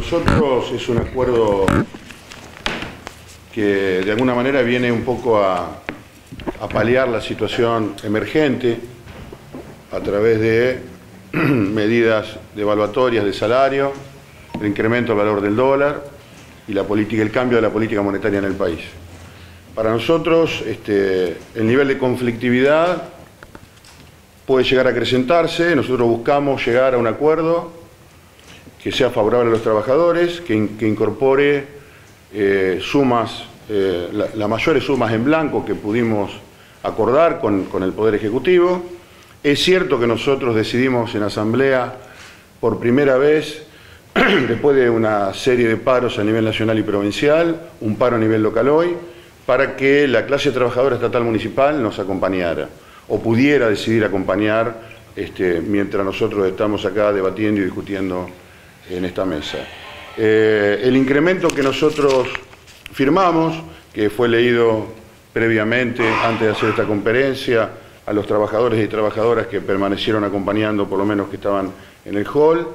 nosotros es un acuerdo que de alguna manera viene un poco a paliar la situación emergente a través de medidas devaluatorias de salario, el incremento del valor del dólar y el cambio de la política monetaria en el país. Para nosotros el nivel de conflictividad puede llegar a acrecentarse. Nosotros buscamos llegar a un acuerdo que sea favorable a los trabajadores, que incorpore las mayores sumas en blanco que pudimos acordar con el Poder Ejecutivo. Es cierto que nosotros decidimos en Asamblea, por primera vez, después de una serie de paros a nivel nacional y provincial, un paro a nivel local hoy, para que la clase trabajadora estatal municipal nos acompañara, o pudiera decidir acompañar mientras nosotros estamos acá debatiendo y discutiendo en esta mesa. El incremento que nosotros firmamos, que fue leído previamente, antes de hacer esta conferencia, a los trabajadores y trabajadoras que permanecieron acompañando, por lo menos que estaban en el hall,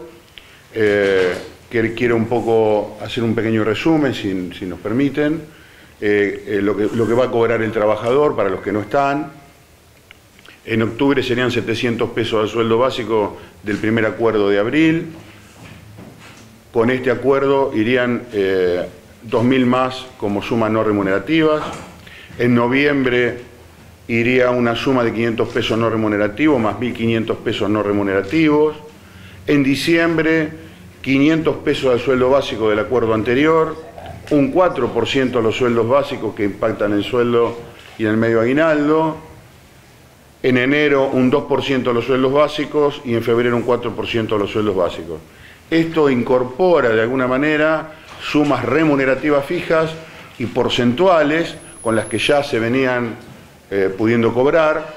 que quiero un poco hacer un pequeño resumen, si nos permiten, lo que va a cobrar el trabajador para los que no están. En octubre serían 700 pesos al sueldo básico del primer acuerdo de abril. Con este acuerdo irían 2.000 más como sumas no remunerativas. En noviembre iría una suma de 500 pesos no remunerativos más 1.500 pesos no remunerativos. En diciembre, 500 pesos al sueldo básico del acuerdo anterior, un 4% a los sueldos básicos que impactan en sueldo y en el medio aguinaldo. En enero, un 2% a los sueldos básicos y en febrero un 4% a los sueldos básicos. Esto incorpora de alguna manera sumas remunerativas fijas y porcentuales con las que ya se venían pudiendo cobrar,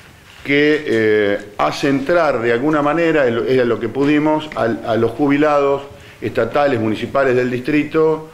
que hace entrar de alguna manera, era lo que pudimos, a los jubilados estatales, municipales del distrito,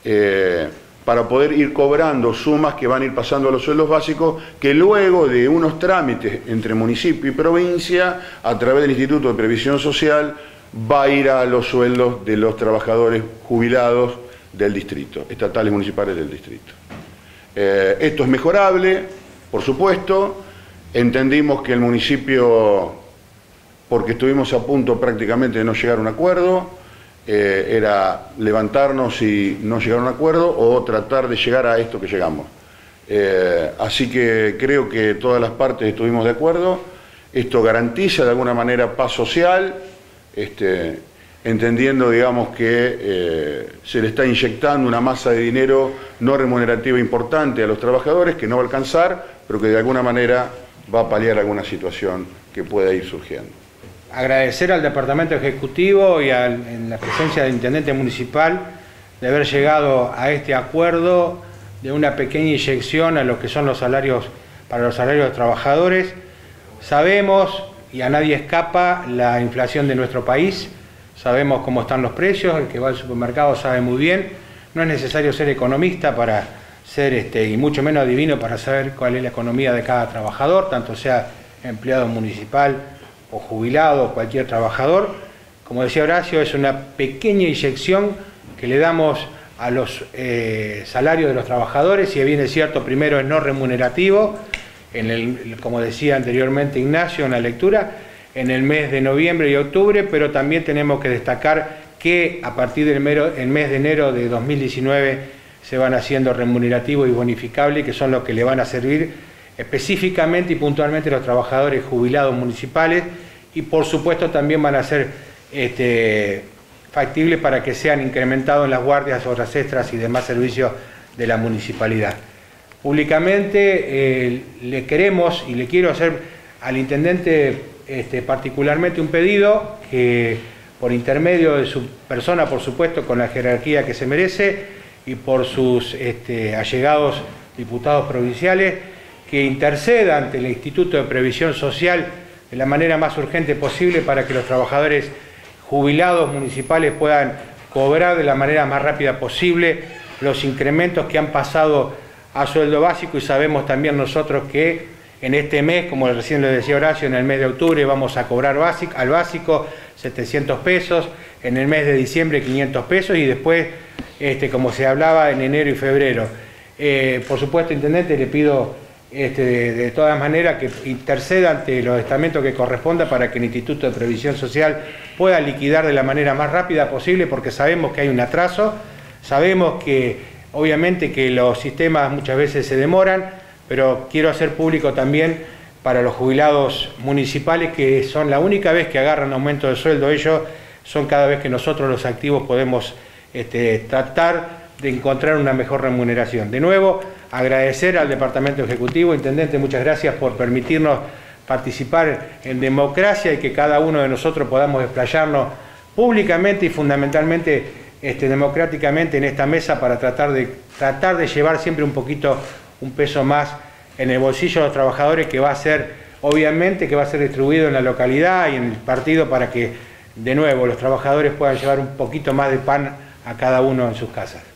para poder ir cobrando sumas que van a ir pasando a los sueldos básicos, que luego de unos trámites entre municipio y provincia, a través del Instituto de Previsión Social, va a ir a los sueldos de los trabajadores jubilados del distrito, estatales municipales del distrito. Esto es mejorable, por supuesto. Entendimos que el municipio, porque estuvimos a punto prácticamente de no llegar a un acuerdo, era levantarnos y no llegar a un acuerdo o tratar de llegar a esto que llegamos. Así que creo que todas las partes estuvimos de acuerdo. Esto garantiza de alguna manera paz social, entendiendo, digamos, que se le está inyectando una masa de dinero no remunerativa importante a los trabajadores que no va a alcanzar, pero que de alguna manera va a paliar alguna situación que pueda ir surgiendo. Agradecer al Departamento Ejecutivo y en la presencia del Intendente Municipal de haber llegado a este acuerdo de una pequeña inyección a lo que son los salarios, para los salarios de trabajadores. Sabemos, y a nadie escapa, la inflación de nuestro país, sabemos cómo están los precios, el que va al supermercado sabe muy bien, no es necesario ser economista para ser, y mucho menos adivino para saber cuál es la economía de cada trabajador, tanto sea empleado municipal o jubilado, cualquier trabajador. Como decía Horacio, es una pequeña inyección que le damos a los salarios de los trabajadores, si bien es cierto, primero es no remunerativo, como decía anteriormente Ignacio en la lectura, en el mes de noviembre y octubre, pero también tenemos que destacar que a partir del mes de enero de 2019 se van haciendo remunerativos y bonificables, que son los que le van a servir específicamente y puntualmente a los trabajadores jubilados municipales, y por supuesto también van a ser factibles para que sean incrementados en las guardias, horas extras y demás servicios de la municipalidad. Públicamente le queremos y le quiero hacer al intendente particularmente un pedido que por intermedio de su persona, por supuesto, con la jerarquía que se merece y por sus allegados diputados provinciales, que interceda ante el Instituto de Previsión Social de la manera más urgente posible para que los trabajadores jubilados municipales puedan cobrar de la manera más rápida posible los incrementos que han pasado a sueldo básico, y sabemos también nosotros que En este mes, como recién lo decía Horacio, en el mes de octubre vamos a cobrar al básico 700 pesos, en el mes de diciembre 500 pesos y después, como se hablaba, en enero y febrero. Por supuesto, Intendente, le pido de todas maneras que interceda ante los estamentos que corresponda para que el Instituto de Previsión Social pueda liquidar de la manera más rápida posible, porque sabemos que hay un atraso, sabemos que obviamente que los sistemas muchas veces se demoran, pero quiero hacer público también para los jubilados municipales que son la única vez que agarran aumento de sueldo, ellos son cada vez que nosotros los activos podemos tratar de encontrar una mejor remuneración. De nuevo, agradecer al Departamento Ejecutivo. Intendente, muchas gracias por permitirnos participar en democracia y que cada uno de nosotros podamos explayarnos públicamente y fundamentalmente democráticamente en esta mesa para tratar de llevar siempre un peso más en el bolsillo de los trabajadores, que va a ser, obviamente, que va a ser distribuido en la localidad y en el partido para que, de nuevo, los trabajadores puedan llevar un poquito más de pan a cada uno en sus casas.